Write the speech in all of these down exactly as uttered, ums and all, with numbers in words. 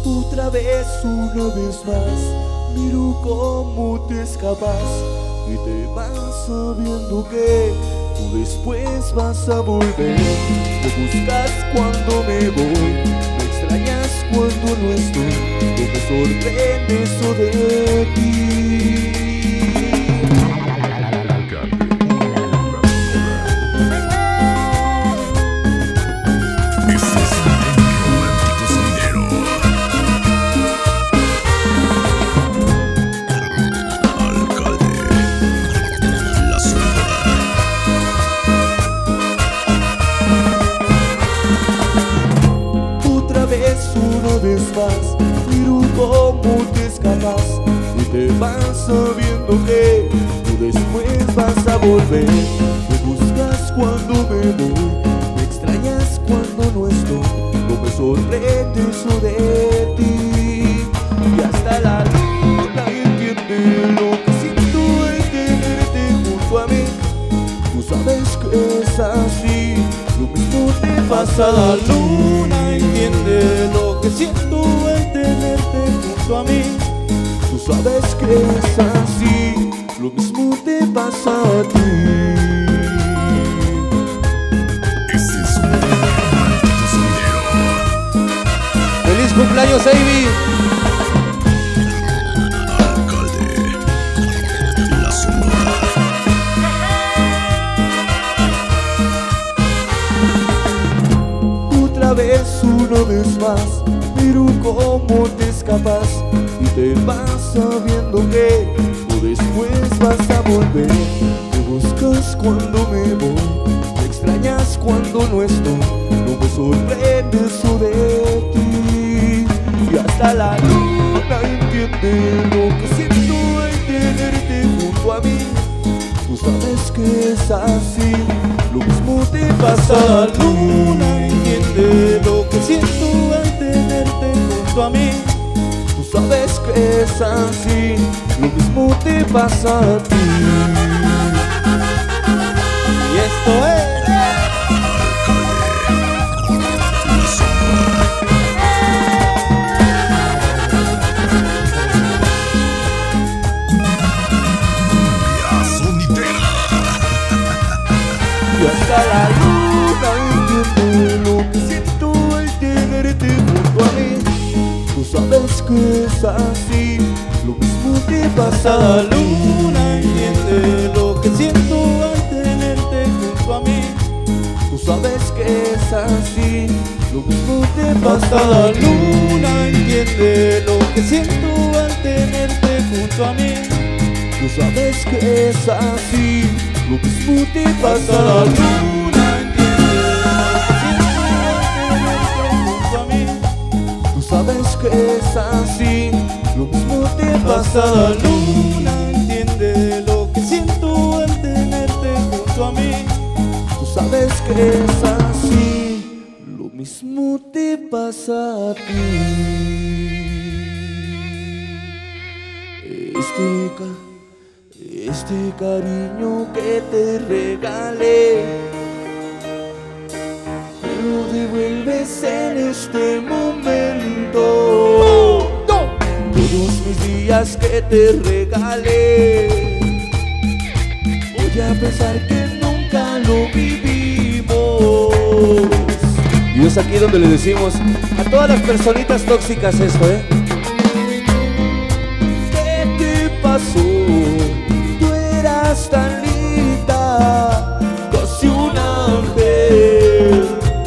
Otra vez, una vez más, miro cómo te escapas y te vas sabiendo que tú después vas a volver. Me buscas cuando me voy, me extrañas cuando no estoy. No me sorprende eso de ti. Una vez más, miro cómo te escapas y te vas sabiendo que tú después vas a volver. Me buscas cuando me voy, me extrañas cuando no estoy. No me sorprende eso de ti. Y hasta la luna entiende lo que siento al tenerte junto a mí. Tú sabes que es así, lo mismo te pasa a la luna. Entiende lo que siento al tenerte junto a mí. Tú sabes que es así, lo mismo te pasa a ti. Ese es un romántico sendero. ¡Feliz cumpleaños, Ivy! Alcalde, la Sonora. Otra vez, una vez más, miro cómo te escapas y te vas sabiendo que tú después vas a volver. Me buscas cuando me voy, me extrañas cuando no estoy. No me sorprende eso de ti. Y hasta la luna entiende lo que siento al tenerte junto a mí. Tú sabes que es así, lo mismo te pasa a la luna. Entiende lo que siento al tenerte junto a mí. Tú sabes que es así, lo mismo te pasa a ti. Y esto es y hasta la luna entiende lo que siento al tenerte junto a mí. Tú sabes que es así, lo mismo te pasa a la luna. Entiende lo que siento al tenerte junto a mí. Tú sabes que es así, lo mismo te pasa a la luna. Entiende lo que siento al tenerte junto a mí. Tú sabes que es así, lo mismo te pasa a la luna. Tú sabes que es así, lo mismo te pasa a la luna. Entiende lo que siento al tenerte junto a mí. Tú sabes que es así, lo mismo te pasa a ti. Este, ca este cariño que te regalé me lo devuelves en este momento. Todos mis días que te regalé voy a pensar que nunca lo vivimos. Y es aquí donde le decimos a todas las personitas tóxicas esto, ¿eh? ¿Qué te pasó? Tú eras tan linda, casi un ángel.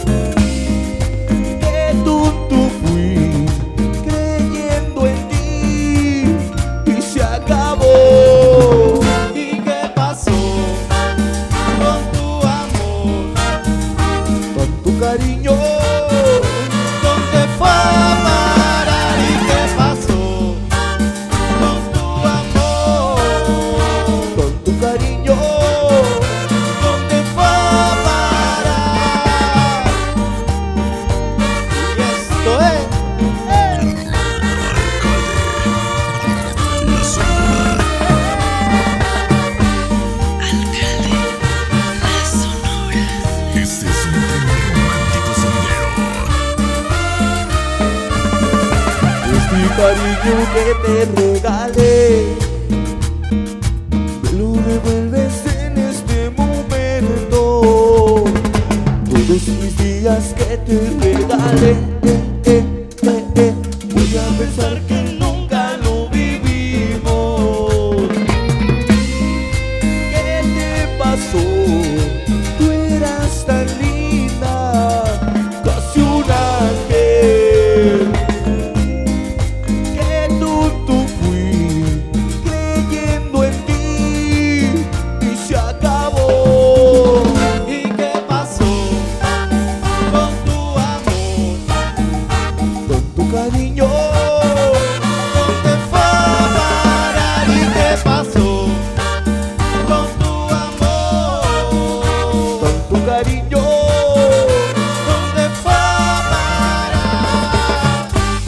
Qué tonto fui creyendo en ti y se acabó. ¿Y qué pasó con tu amor? Con tu cariño, ¿Dónde fue a parar? ¿Y qué pasó con tu amor? con tu cariño, ¿Dónde fue a mi cariño que te regalé, me lo devuelves en este momento. Todos mis días que te regalé, eh, eh, eh, eh, voy a pensar que nunca lo vivimos. ¿Qué te pasó? Tú eras tan linda, casi un ángel. Qué tonto fui creyendo en ti y se acabó. ¿Y qué pasó con tu amor, Con tu cariño, dónde fue a parar? ¿Y qué pasó con tu amor, con tu cariño, dónde fue a parar?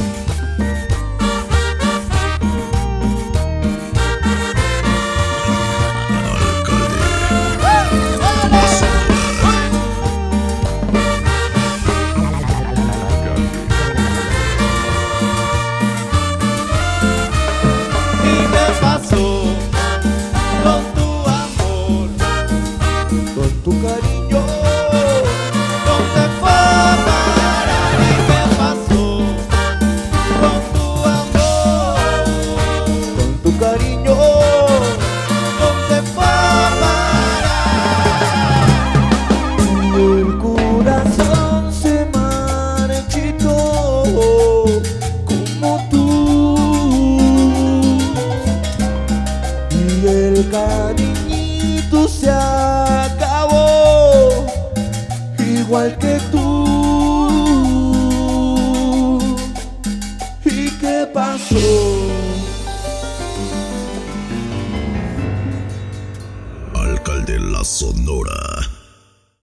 ¿Y qué pasó con tu amor, con tu cariño, dónde fue a parar? ¿Y qué pasó con tu amor, con tu cariño, dónde fue a parar? y el corazón se marchitó como tú, y el cariñito se acabó igual que tú. ¿Y qué pasó? Alcalde La Sonora.